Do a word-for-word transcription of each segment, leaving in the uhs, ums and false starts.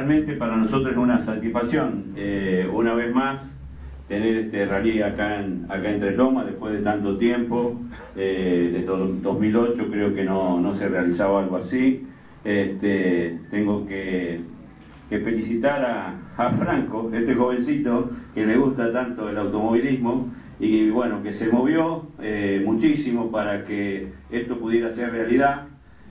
realmente para nosotros es una satisfacción, eh, una vez más, tener este rally acá en, acá en Tres Lomas después de tanto tiempo. Eh, desde dos mil ocho creo que no, no se realizaba algo así. Este, tengo que, que felicitar a, a Franco, este jovencito que le gusta tanto el automovilismo y bueno, que se movió eh, muchísimo para que esto pudiera ser realidad.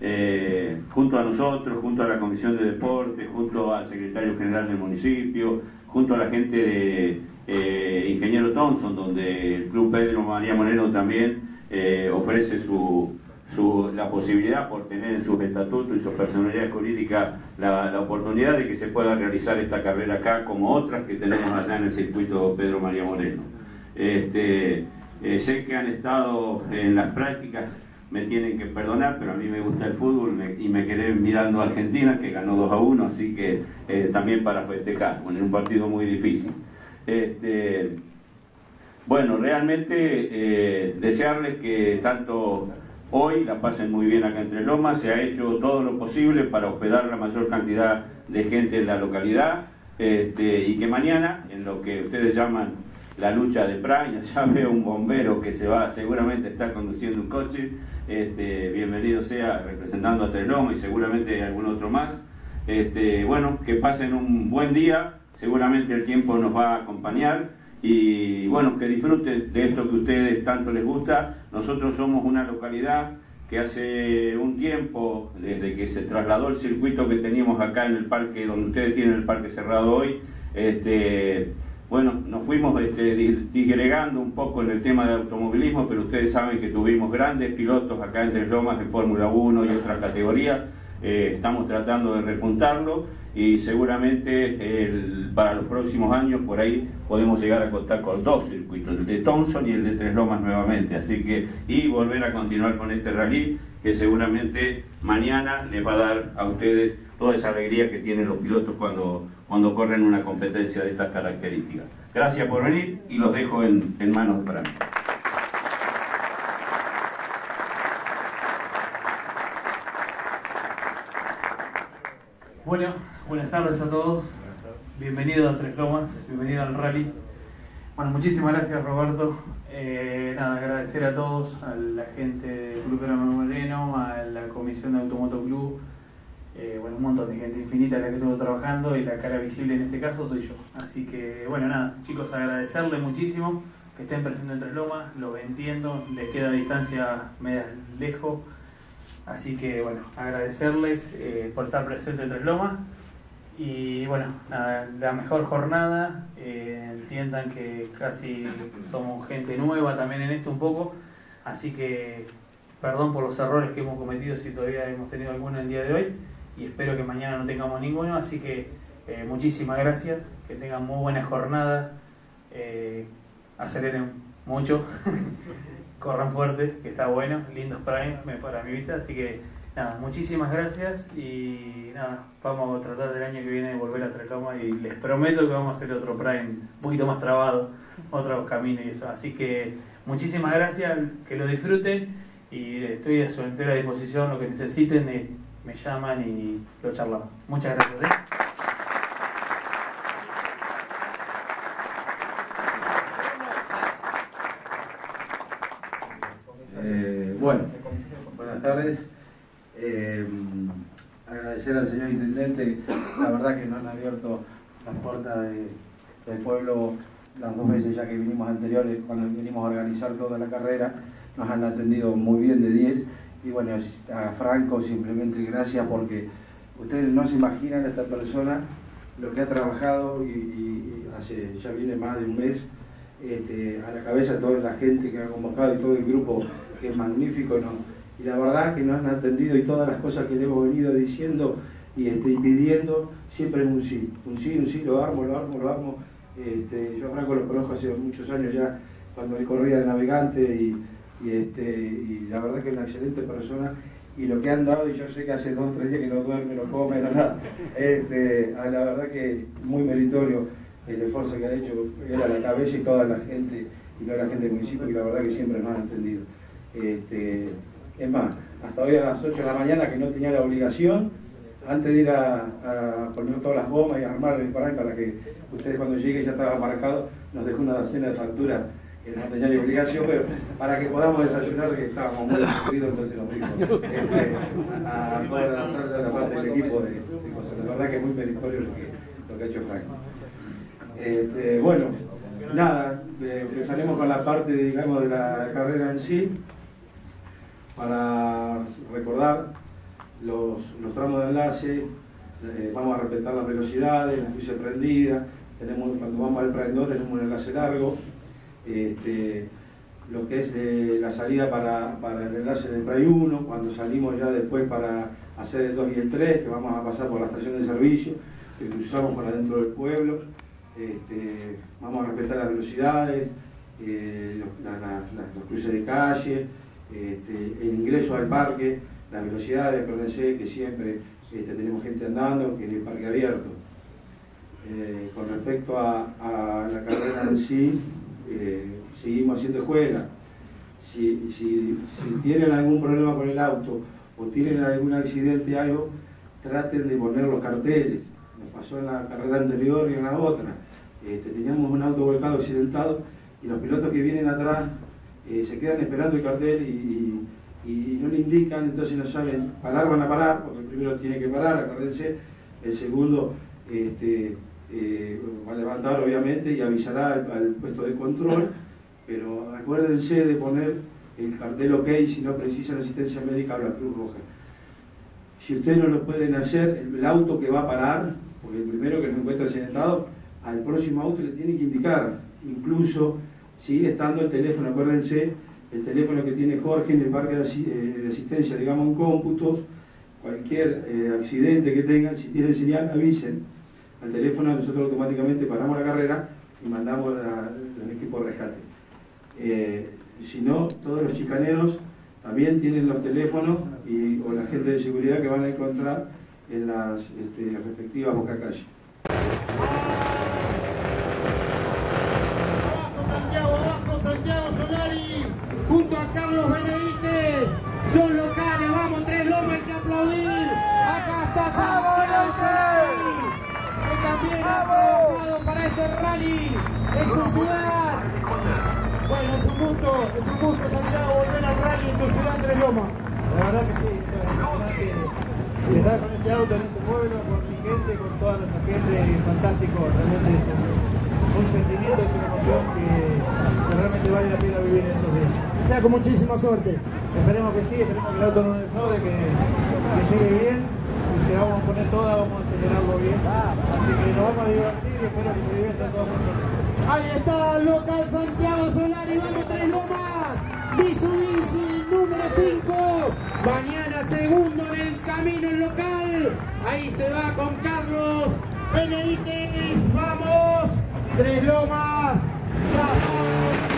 Eh, junto a nosotros, junto a la Comisión de Deportes, junto al Secretario General del municipio, junto a la gente de eh, Ingeniero Thompson, donde el Club Pedro María Moreno también eh, ofrece su, su, la posibilidad, por tener en sus estatutos y su personalidad jurídica, la, la oportunidad de que se pueda realizar esta carrera acá, como otras que tenemos allá en el circuito Pedro María Moreno. Este, eh, sé que han estado en las prácticas, me tienen que perdonar, pero a mí me gusta el fútbol me, y me quedé mirando a Argentina, que ganó dos a uno, así que eh, también para festejar, bueno, en un partido muy difícil. Este, bueno, realmente eh, desearles que tanto hoy la pasen muy bien acá en Tres Lomas. Se ha hecho todo lo posible para hospedar la mayor cantidad de gente en la localidad, este, y que mañana, en lo que ustedes llaman la lucha de Prime, ya veo un bombero que se va, seguramente está conduciendo un coche, este, bienvenido sea, representando a Tres Lomas y seguramente algún otro más. Este, bueno, que pasen un buen día, seguramente el tiempo nos va a acompañar y bueno, que disfruten de esto que a ustedes tanto les gusta. Nosotros somos una localidad que hace un tiempo, desde que se trasladó el circuito que teníamos acá en el parque, donde ustedes tienen el parque cerrado hoy, este, bueno, nos fuimos este, disgregando un poco en el tema de automovilismo, pero ustedes saben que tuvimos grandes pilotos acá en Tres Lomas de Fórmula uno y otras categorías. Eh, estamos tratando de repuntarlo y seguramente el, para los próximos años por ahí podemos llegar a contar con dos circuitos, el de Thompson y el de Tres Lomas nuevamente, así que y volver a continuar con este rally que seguramente mañana les va a dar a ustedes toda esa alegría que tienen los pilotos cuando, cuando corren una competencia de estas características. Gracias por venir y los dejo en, en manos de Fran. Bueno, buenas tardes a todos, bienvenido a Tres Lomas, bienvenido al rally. Bueno, muchísimas gracias Roberto, eh, nada, agradecer a todos, a la gente del Club Pedro María Moreno, a la Comisión de Automoto Club, eh, bueno, un montón de gente infinita la que estuvo trabajando y la cara visible en este caso soy yo. Así que, bueno, nada, chicos, agradecerles muchísimo que estén presentes en Tres Lomas, lo entiendo, les queda distancia media lejos. Así que bueno, agradecerles eh, por estar presentes en Tres Lomas y bueno, nada, la mejor jornada, eh, entiendan que casi somos gente nueva también en esto un poco, así que perdón por los errores que hemos cometido si todavía hemos tenido alguno el día de hoy y espero que mañana no tengamos ninguno, así que eh, muchísimas gracias, que tengan muy buena jornada, eh, aceleren mucho. Corran fuerte, que está bueno, lindos Prime para mi vista, así que nada, muchísimas gracias y nada, vamos a tratar del año que viene de volver a Tres Lomas y les prometo que vamos a hacer otro Prime un poquito más trabado, otros caminos y eso, así que muchísimas gracias, que lo disfruten y estoy a su entera disposición, lo que necesiten, eh, me llaman y lo charlamos. Muchas gracias. ¿eh? Eh, bueno, buenas tardes. Eh, agradecer al señor Intendente, la verdad que nos han abierto las puertas de, del pueblo las dos veces ya que vinimos anteriores, cuando vinimos a organizar toda la carrera, nos han atendido muy bien de diez y bueno, a Franco simplemente gracias porque ustedes no se imaginan esta persona lo que ha trabajado y, y, y hace ya viene más de un mes. Este, a la cabeza toda la gente que ha convocado y todo el grupo que es magnífico, ¿no? Y la verdad que nos han atendido y todas las cosas que le hemos venido diciendo y, este, y pidiendo siempre es un sí, un sí, un sí, lo armo, lo armo, lo armo. Este, yo a Franco lo conozco hace muchos años ya cuando él corría de navegante y, y, este, y la verdad que es una excelente persona y lo que han dado, y yo sé que hace dos o tres días que no duerme, no come, no nada, este, a la verdad que muy meritorio el esfuerzo que ha hecho él a la cabeza y toda la gente y toda la gente del municipio, y la verdad que siempre nos han atendido. Este, es más, hasta hoy a las ocho de la mañana que no tenía la obligación, antes de ir a, a poner todas las gomas y armar el paral para que ustedes cuando lleguen ya estaba marcado, nos dejó una docena de facturas que no tenía ni obligación, pero para que podamos desayunar, que estábamos muy aburridos, entonces nos dijo este, a, a toda la, toda la parte del equipo de, de cosas. La verdad que es muy meritorio lo que, lo que ha hecho Frank. Este, bueno, nada, eh, empezaremos con la parte, digamos, de la carrera en sí, para recordar los, los tramos de enlace. Eh, vamos a respetar las velocidades, las luces prendidas, tenemos, cuando vamos al Prime dos tenemos un enlace largo. Este, lo que es eh, la salida para, para el enlace del Prime uno, cuando salimos ya después para hacer el dos y el tres, que vamos a pasar por la estación de servicio, que cruzamos por adentro del pueblo. Este, vamos a respetar las velocidades, eh, los, la, la, la, los cruces de calle, este, el ingreso al parque, las velocidades. Acuérdense que siempre este, tenemos gente andando, que es el parque abierto. Eh, con respecto a, a la carrera en sí, eh, seguimos haciendo escuela. Si, si, si tienen algún problema con el auto o tienen algún accidente, algo, traten de poner los carteles. Nos pasó en la carrera anterior y en la otra. Este, teníamos un auto volcado accidentado y los pilotos que vienen atrás eh, se quedan esperando el cartel y, y, y no le indican, entonces no saben parar, van a parar, porque el primero tiene que parar, acuérdense, el segundo este, eh, va a levantar obviamente y avisará al, al puesto de control, pero acuérdense de poner el cartel OK si no precisan asistencia médica a la Cruz Roja. Si ustedes no lo pueden hacer, el auto que va a parar, porque el primero que se encuentra accidentado, al próximo auto le tiene que indicar. Incluso sigue estando el teléfono, acuérdense, el teléfono que tiene Jorge en el parque de, de asistencia, digamos en cómputos, cualquier eh, accidente que tengan, si tienen señal, avisen al teléfono, nosotros automáticamente paramos la carrera y mandamos al equipo de rescate. Eh, si no, todos los chicaneros también tienen los teléfonos y, o la gente de seguridad que van a encontrar en las este, respectivas bocacalles. Abajo Santiago, abajo Santiago Solari, junto a Carlos Benevites, son locales, vamos Tres Lomas, hay que aplaudir. Acá está Santiago Solari, que también ha trabajado para este rally de su ciudad. Bueno, es un gusto, es un gusto Santiago volver al rally en tu ciudad, Tres Lomas. La verdad que sí, si estar con este auto en este pueblo, con mi gente, con toda nuestra gente, es fantástico, realmente es un, un sentimiento, es una emoción que, que realmente vale la pena vivir en estos días. O sea, con muchísima suerte. Esperemos que sí, esperemos que el auto no nos defraude, que, que llegue bien, y si la vamos a poner toda, vamos a acelerarlo bien. Así que nos vamos a divertir y espero que se diviertan todos con nosotros. Ahí está el local Santiago Solari, vamos Tres Lomas, Mitsubishi número cinco, mañana segundo en el camino el local, ahí se va con Carlos Benevites, vamos, Tres Lomas, ya vamos.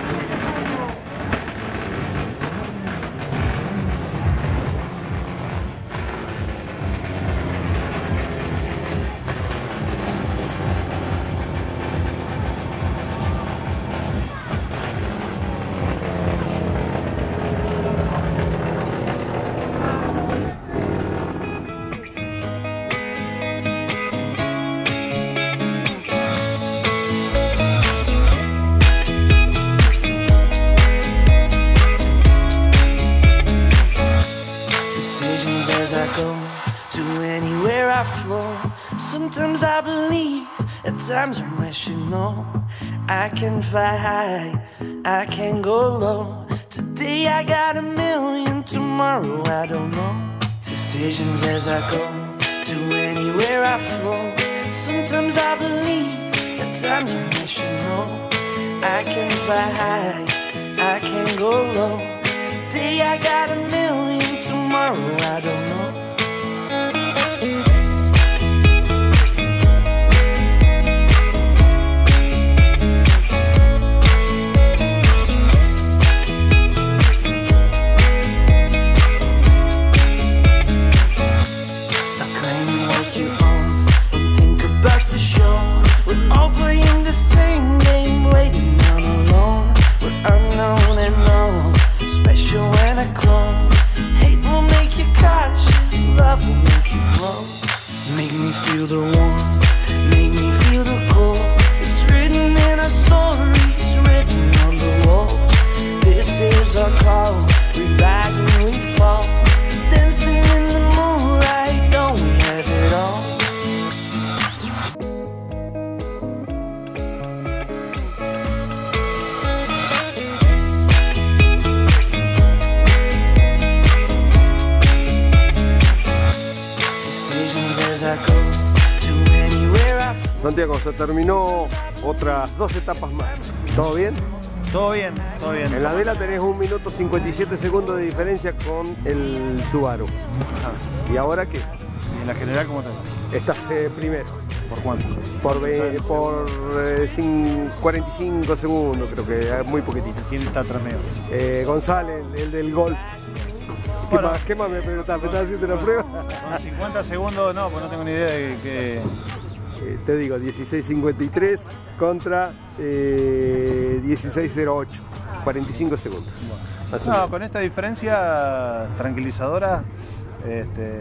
Sometimes I believe, at times I'm rational. I can fly high, I can go low. Today I got a million, tomorrow I don't know. Decisions as I go, to anywhere I flow. Sometimes I believe, at times I'm rational. I can fly high, I can go low. Today I got a million, tomorrow I don't know. When I clone, hate will make you cautious, love will make you grow. Make me feel the warmth, make me feel the cold. It's written in our stories, written on the walls. This is our call, we rise and we fall. Dancing in the moonlight, don't we have it all? Santiago, se terminó otras dos etapas más. ¿Todo bien? Todo bien, todo bien. En la vela tenés un minuto cincuenta y siete segundos de diferencia con el Subaru. Ah. ¿Y ahora qué? ¿Y en la general cómo te? Estás eh, primero. ¿Por cuánto? Por, ve, por eh, sin, cuarenta y cinco segundos, creo que es muy poquitito. ¿Quién está atrás mío? Eh, González, el, el del gol. ¿Qué, Bueno, más, ¿Qué más me preguntás? ¿Me estás haciendo una prueba? Con cincuenta segundos, no, pues no tengo ni idea de que... Eh, te digo, dieciséis cincuenta y tres contra eh, dieciséis cero ocho, cuarenta y cinco segundos. Bueno. No, con esta diferencia tranquilizadora, este,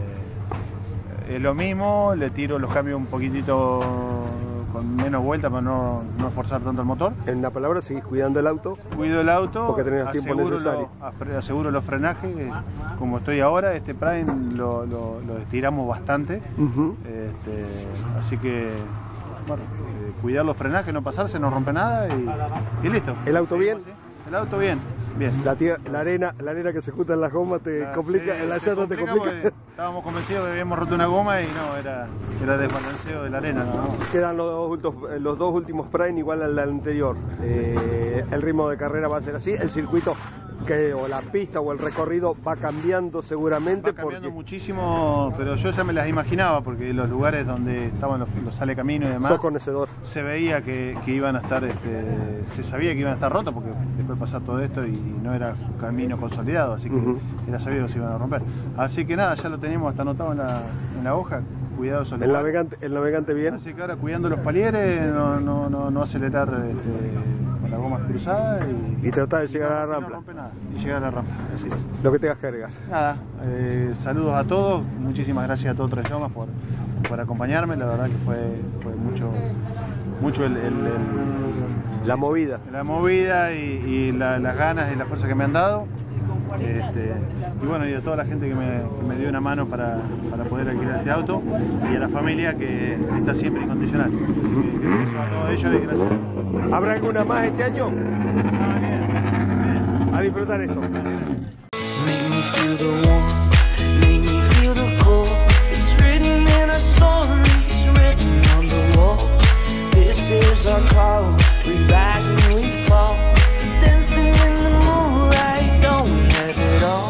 es lo mismo, le tiro los cambios un poquitito con menos vuelta para no, no forzar tanto el motor. En una palabra, seguís cuidando el auto. Cuido el auto, porque tenés el tiempo aseguro, necesario. lo, aseguro los frenajes, como estoy ahora. Este Prime lo, lo, lo estiramos bastante, Uh-huh. este, así que bueno, eh, cuidar los frenajes, no pasarse, no rompe nada y, y listo. ¿El auto bien? ¿Sí? El auto bien, bien. La, tía, la arena, la arena que se junta en las gomas te La- complica, sí, en la se llanta te complica complica. porque estábamos convencidos que habíamos roto una goma y no, era, era desbalanceo de la arena. ¿No? Quedan los dos, últimos, los dos últimos Prime igual al anterior. Eh, el ritmo de carrera va a ser así, el circuito que, o la pista o el recorrido va cambiando seguramente. Va cambiando porque muchísimo, pero yo ya me las imaginaba porque los lugares donde estaban los, los sale camino y demás, sos conocedor. se veía que, que iban a estar, este, se sabía que iban a estar rotos porque después pasar todo esto y no era camino consolidado, así que Uh-huh. era sabido que se iban a romper. Así que nada, ya lo teníamos hasta anotado en la, en la hoja, cuidado esos El lugares. navegante, el navegante bien. Así que ahora cuidando los palieres, no, no, no, no acelerar este, con las gomas cruzadas y, Y tratar de llegar a la y no rampa. rompe nada, y llegar a la rampa, así es. Lo que tengas que agregar. Nada, eh, saludos a todos, muchísimas gracias a todos Tres Lomas por, por acompañarme, la verdad que fue, fue mucho, mucho el, el- el- La movida. la movida y, y la- las ganas y la fuerza que me han dado. Este, y bueno, y a toda la gente que me, que me dio una mano para, para poder alquilar este auto y a la familia que está siempre incondicional. Así que, que gracias a todos ellos y gracias. ¿Habrá alguna más este año? Ah, bien, bien. A disfrutar eso. Make me feel the warmth, make me feel the cold. It's written in our stories, written on the walls. This is our call, we rise and we fall. Dancing in the moonlight, don't we have it all?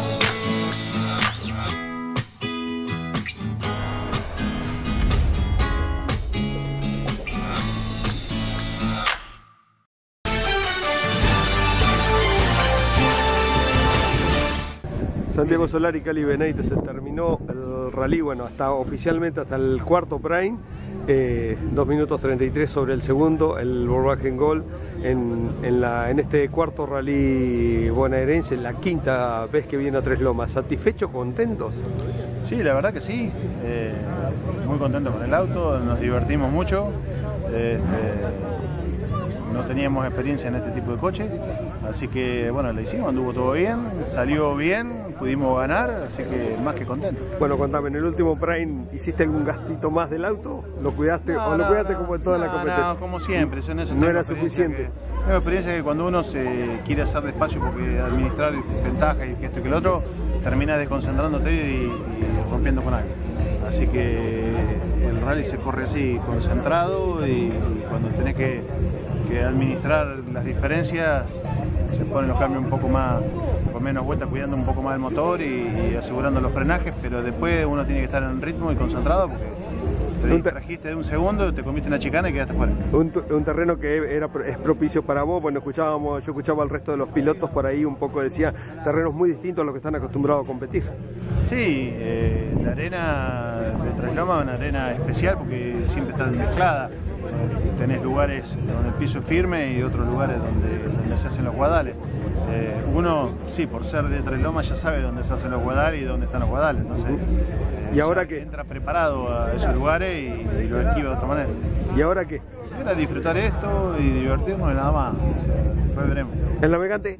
Santiago Solari, Cali Benítez, se terminó el rally, bueno, hasta oficialmente hasta el cuarto Prime, eh, dos minutos treinta y tres sobre el segundo, el Volkswagen Gol en, en, la, en este cuarto rally bonaerense, la quinta vez que viene a Tres Lomas. ¿Satisfechos, contentos? Sí, la verdad que sí, eh, muy contento con el auto, nos divertimos mucho, este, no teníamos experiencia en este tipo de coche, así que bueno, lo hicimos, anduvo todo bien, salió bien, pudimos ganar, así que más que contento. Bueno, contame, en el último Prime, ¿hiciste algún gastito más del auto? ¿Lo cuidaste No, o lo no, cuidaste no, como en toda no, la competencia? No, como siempre, yo en eso No tengo era experiencia suficiente. que- tengo experiencia que cuando uno se quiere hacer despacio porque administrar ventajas y que esto y que lo otro, termina desconcentrándote y, y rompiendo con algo. Así que el rally se corre así, concentrado, y, y cuando tenés que, que administrar las diferencias, se ponen los cambios un poco más, con menos vueltas, cuidando un poco más el motor y, y asegurando los frenajes, pero después uno tiene que estar en ritmo y concentrado porque te Un te- distrajiste de un segundo, te comiste una chicana y quedaste fuera. Un, tu- un terreno que era, es propicio para vos. Bueno, escuchábamos, yo escuchaba al resto de los pilotos por ahí un poco, decía, terrenos muy distintos a los que están acostumbrados a competir. Sí, eh, la arena de Tres Lomas es una arena especial porque siempre está mezclada. Eh, tenés lugares donde el piso es firme y otros lugares donde, donde se hacen los guadales. Eh, uno, sí, por ser de Tres Lomas ya sabe dónde se hacen los guadales y dónde están los guadales, entonces eh, ¿Y ahora qué? entra preparado a esos lugares y, y lo esquiva de otra manera. ¿Y ahora qué? Era disfrutar esto y divertirnos y nada más, o sea, después veremos. ¿El navegante?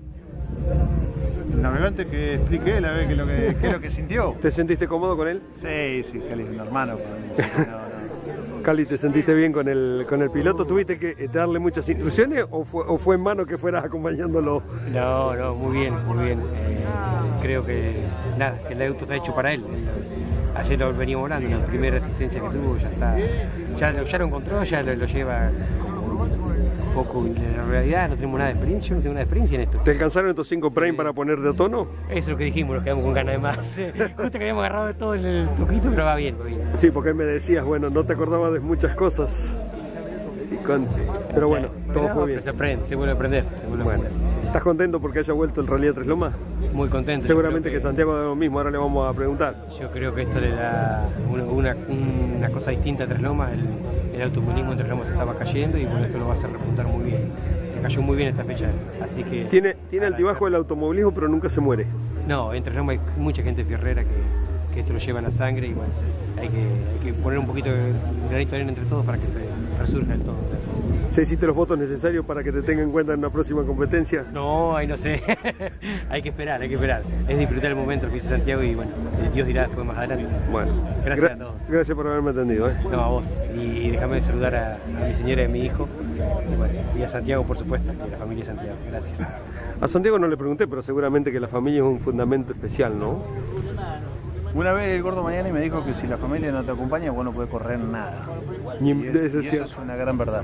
El navegante que explique él a ver qué es lo que, qué es lo que sintió. ¿Te sentiste cómodo con él? Sí, sí, Cali es un hermano para mí, sí, no, no. Cali, ¿te sentiste bien con el, con el piloto? ¿Tuviste que darle muchas instrucciones o fue, o fue en mano que fueras acompañándolo? No, no, muy bien, muy bien. Eh, creo que nada, que el auto está hecho para él. Ayer lo veníamos hablando, la primera asistencia que tuvo ya está, ya, lo- ya lo encontró, ya lo, lo lleva como un poco. En la realidad no tenemos nada de experiencia, yo no tengo nada de experiencia en esto. ¿Te alcanzaron estos cinco Prime para ponerte a tono? Eso es lo que dijimos, nos quedamos con ganas de más. Justo que habíamos agarrado todo el, el truquito, pero va bien, va bien. Sí, porque me decías, bueno, no te acordabas de muchas cosas. Y con- Pero bueno, todo Pero- fue pero bien. se aprende, se vuelve a aprender. Se vuelve a Bueno, aprender. ¿estás contento porque haya vuelto el Rally de Tres Lomas? Muy contento. Seguramente Yo que creo Santiago de lo mismo, ahora le vamos a preguntar. Yo creo que esto le da una, una, una cosa distinta a Tres Lomas. El, el automovilismo en Tres Lomas estaba cayendo y bueno, esto lo va a hacer repuntar muy bien. Le cayó muy bien esta fecha, así que... Tiene, tiene altibajo el automovilismo, pero nunca se muere. No, en Tres Lomas hay mucha gente fierrera que, que esto lo lleva en la sangre y bueno, hay que, hay que poner un poquito de un granito de arena entre todos para que se resurja el todo. ¿Se hiciste los votos necesarios para que te tengan en cuenta en una próxima competencia? No, ahí no sé. Hay que esperar, hay que esperar. Es disfrutar el momento, lo que dice Santiago, y bueno, Dios dirá después más adelante. Bueno, Gracias gra- a todos. Gracias por haberme atendido. ¿eh? No, a vos. Y déjame saludar a, a mi señora y a mi hijo. Y, bueno, y a Santiago, por supuesto, y a la familia de Santiago. Gracias. A Santiago no le pregunté, pero seguramente que la familia es un fundamento especial, ¿no? Una vez el gordo Mañani me dijo que si la familia no te acompaña, vos no podés correr nada. Ni- Y, es- eso es y eso cierto. es una gran verdad,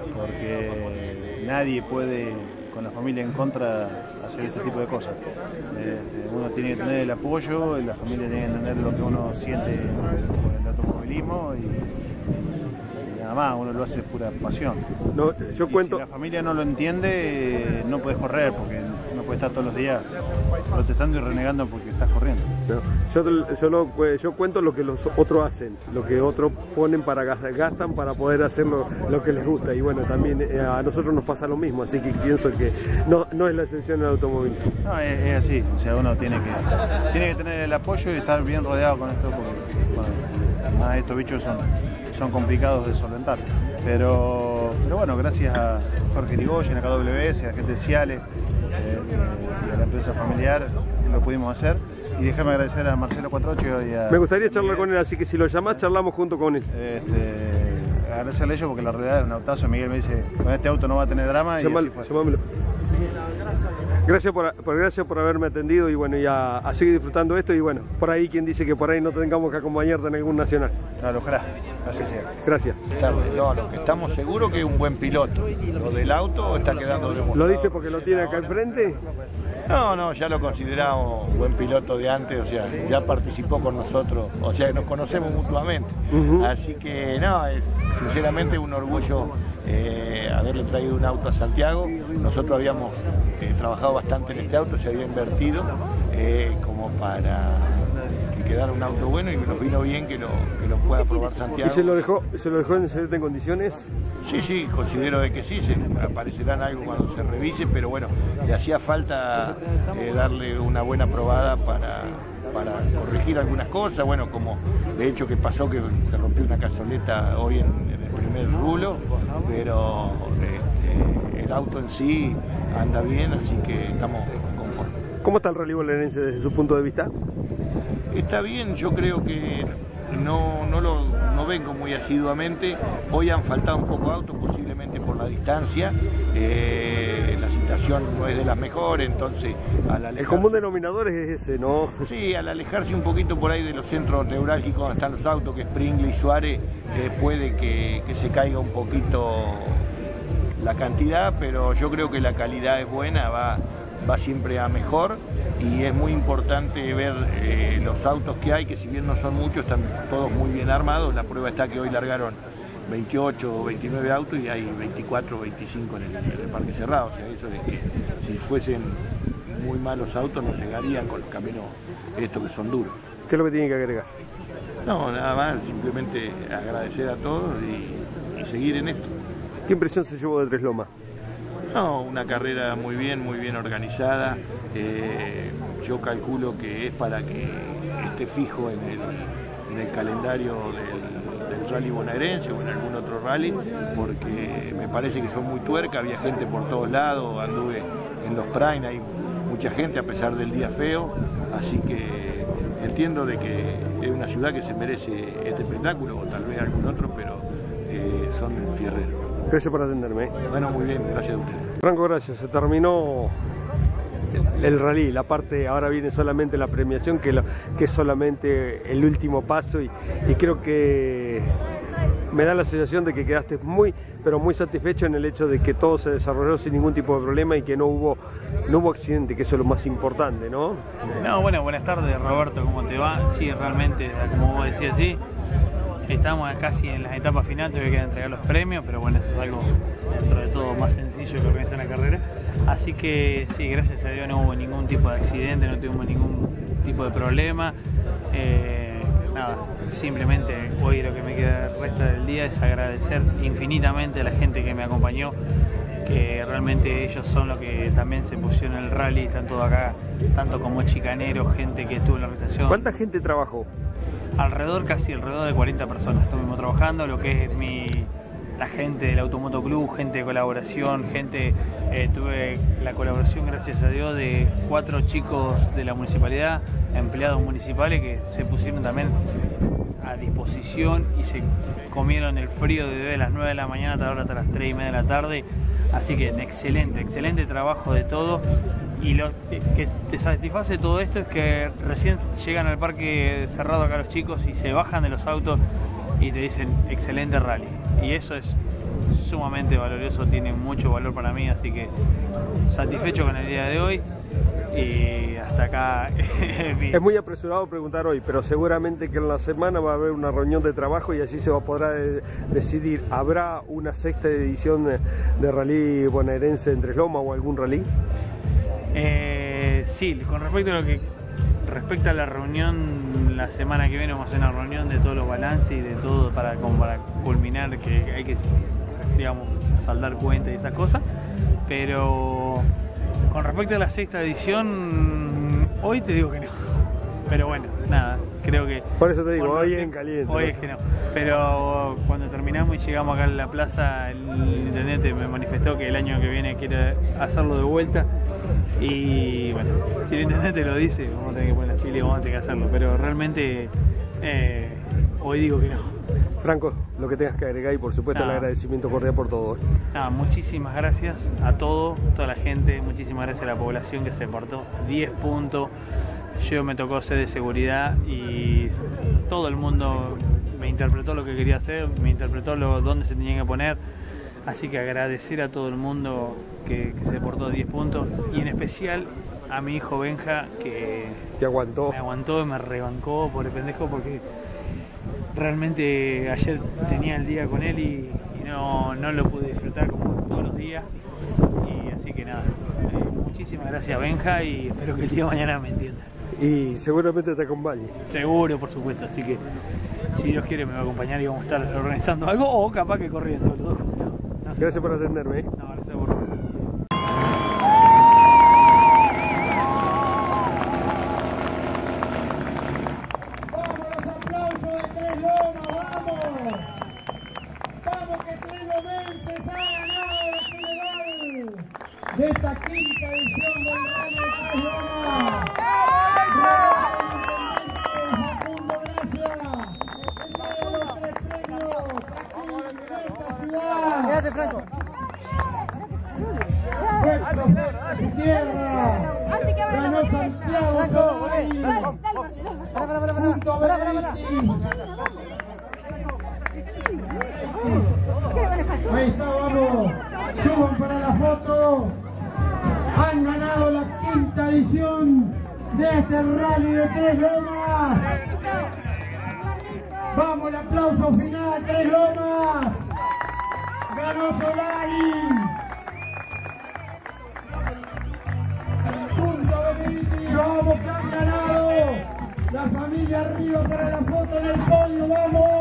porque nadie puede, con la familia en contra, hacer este tipo de cosas. Este, uno tiene que tener el apoyo, y la familia tiene que entender lo que uno siente por el automovilismo y, y nada más, uno lo hace de pura pasión. No, yo Y cuento... si la familia no lo entiende, eh, no puedes correr, porque no puedes estar todos los días protestando y renegando porque estás corriendo. No, yo, yo, lo- pues, yo cuento lo que los otros hacen, lo que otros ponen para gas- gastan para poder hacer lo, lo que les gusta. Y bueno, también eh, a nosotros nos pasa lo mismo, así que pienso que no, no es la excepción del automovilismo. No, es, es así, o sea, uno tiene que, tiene que tener el apoyo y estar bien rodeado con esto, porque bueno, además estos bichos son, son complicados de solventar. Pero, pero bueno, gracias a Jorge Rigoyen, a K W S, a gente de Ciales eh, y a la empresa familiar lo pudimos hacer. Y déjame agradecer a Marcelo Cuatrocho y a... Me gustaría charlar con él, así que si lo llamás, charlamos junto con él. Este, agradecerle a ellos porque la realidad es un autazo. Miguel me dice, con este auto no va a tener drama. Y Llamalo, así fue. llamámelo. Gracias por, por- gracias por haberme atendido y bueno, ya a seguir disfrutando esto y bueno, por ahí quien dice que por ahí no tengamos que acompañarte en algún nacional. Claro, ojalá, así sea. Gracias. No, lo que estamos seguros que es un buen piloto. Lo del auto está quedando demostrado. ¿Lo dice porque lo tiene acá enfrente? No, no, ya lo consideramos un buen piloto de antes, o sea, ya participó con nosotros, o sea, nos conocemos mutuamente. Ujú. Así que no, es sinceramente un orgullo eh, haberle traído un auto a Santiago. Nosotros habíamos eh, trabajado bastante en este auto, se había invertido eh, como para que quedara un auto bueno y nos vino bien que lo, que lo pueda probar Santiago. ¿Y se lo dejó, se lo dejó en excelentes condiciones? Sí, sí, considero de que sí, se aparecerán algo cuando se revise, pero bueno, le hacía falta eh, darle una buena probada para, para corregir algunas cosas, bueno, como de hecho que pasó que se rompió una cazoleta hoy en, en el primer rulo, pero este, el auto en sí anda bien, así que estamos conformes. ¿Cómo está el rally bonaerense desde su punto de vista? Está bien, yo creo que no, no lo no vengo muy asiduamente. Hoy han faltado un poco autos, posiblemente por la distancia. Eh, la situación no es de las mejores, entonces al alejarse, El común denominador es ese, ¿no? sí, al alejarse un poquito por ahí de los centros neurálgicos donde están los autos, que es Pringle y Suárez, eh, puede que, que se caiga un poquito la cantidad, pero yo creo que la calidad es buena, va, va siempre a mejor. Y es muy importante ver eh, los autos que hay, que si bien no son muchos, están todos muy bien armados. La prueba está que hoy largaron veintiocho o veintinueve autos y hay veinticuatro o veinticinco en el, en el parque cerrado. O sea, eso es que si fuesen muy malos autos no llegarían con los caminos estos que son duros. ¿Qué es lo que tienen que agregar? No, nada más, simplemente agradecer a todos y, y seguir en esto. ¿Qué impresión se llevó de Tres Lomas? No, una carrera muy bien, muy bien organizada. Eh, yo calculo que es para que esté fijo en el, en el calendario del, del rally bonaerense o en algún otro rally, porque me parece que son muy tuerca, había gente por todos lados, anduve en los Prime, hay mucha gente a pesar del día feo, así que entiendo de que es una ciudad que se merece este espectáculo, o tal vez algún otro, pero eh, son fierreros. Gracias por atenderme. Bueno, muy bien, gracias a usted. Franco, gracias. Se terminó el rally, la parte, ahora viene solamente la premiación, que, lo, que es solamente el último paso, y, y creo que me da la sensación de que quedaste muy, pero muy satisfecho en el hecho de que todo se desarrolló sin ningún tipo de problema y que no hubo, no hubo accidente, que eso es lo más importante, ¿no? No, bueno, buenas tardes, Roberto, ¿cómo te va? Sí, realmente, como vos decías, sí, estamos casi en las etapas finales, todavía queda entregar los premios, pero bueno, eso es algo dentro de todo más sencillo que organizar una carrera. Así que sí, gracias a Dios no hubo ningún tipo de accidente, no tuvimos ningún tipo de problema. Eh, nada, simplemente hoy lo que me queda el resto del día es agradecer infinitamente a la gente que me acompañó, que realmente ellos son los que también se pusieron en el rally, están todos acá, tanto como chicaneros, gente que estuvo en la organización. ¿Cuánta gente trabajó? Alrededor, casi alrededor de cuarenta personas estuvimos trabajando, lo que es mi, la gente del Automoto Club, gente de colaboración, gente, eh, tuve la colaboración, gracias a Dios, de cuatro chicos de la municipalidad, empleados municipales que se pusieron también a disposición y se comieron el frío desde las nueve de la mañana hasta ahora hasta las tres y media de la tarde, así que excelente, excelente trabajo de todo. Y lo que te satisface todo esto es que recién llegan al parque cerrado acá los chicos y se bajan de los autos y te dicen excelente rally. Y eso es sumamente valioso, tiene mucho valor para mí, así que satisfecho con el día de hoy y hasta acá. Es muy apresurado preguntar hoy, pero seguramente que en la semana va a haber una reunión de trabajo y allí se va a poder decidir, ¿habrá una sexta edición de rally bonaerense en Tres Lomas o algún rally? Eh, sí, con respecto a lo que respecta a la reunión, la semana que viene vamos a hacer una reunión de todos los balances y de todo para, como para culminar, que hay que, digamos, saldar cuentas y esas cosas. Pero con respecto a la sexta edición, hoy te digo que no. Pero bueno, nada, creo que... Por eso te digo, hoy en caliente. Hoy es que no. Pero cuando terminamos y llegamos acá en la plaza, el intendente me manifestó que el año que viene quiere hacerlo de vuelta. Y bueno, si el intendente lo dice, vamos a tener que poner la fila y vamos a tener que hacerlo. Pero realmente, eh, hoy digo que no. Franco, lo que tengas que agregar y por supuesto nada, el agradecimiento cordial por todo. Nada, muchísimas gracias a todo, toda la gente, muchísimas gracias a la población que se portó. diez puntos. Yo me tocó ser de seguridad y todo el mundo me interpretó lo que quería hacer, me interpretó lo, dónde se tenían que poner. Así que agradecer a todo el mundo que, que se portó diez puntos y en especial a mi hijo Benja, que te aguantó. Me aguantó y me rebancó por el pendejo, porque realmente ayer tenía el día con él y, y no, no lo pude disfrutar como todos los días. Y así que nada, eh, muchísimas gracias Benja y espero que el día de mañana me entienda. Y seguramente te acompañe. Seguro, por supuesto, así que si Dios quiere me va a acompañar y vamos a estar organizando algo o capaz que corriendo los dos juntos. No sé. Gracias por atenderme. ¿eh? No, gracias por... de esta quinta edición del Rally de Tres Lomas. Facundo, gracias. Entrega los tres premios aquí en esta ciudad. Quédate, Franco. Nuestro su tierra. Ganó Santiago Solari. Junto a Benítez. Ahí está, vamos. Suban para la foto. Han ganado la quinta edición de este Rally de Tres Lomas. Vamos, el aplauso final, Tres Lomas. Ganó Solari. Punto Benítez, vamos, que han ganado. La familia arriba para la foto en el podio, vamos.